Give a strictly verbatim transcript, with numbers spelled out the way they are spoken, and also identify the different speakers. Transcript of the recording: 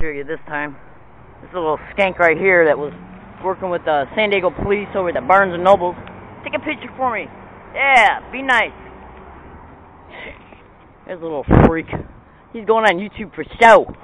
Speaker 1: picture of you this time. This little skank right here that was working with the San Diego police over at Barnes and Nobles. Take a picture for me. Yeah, be nice. There's a little freak. He's going on YouTube for show.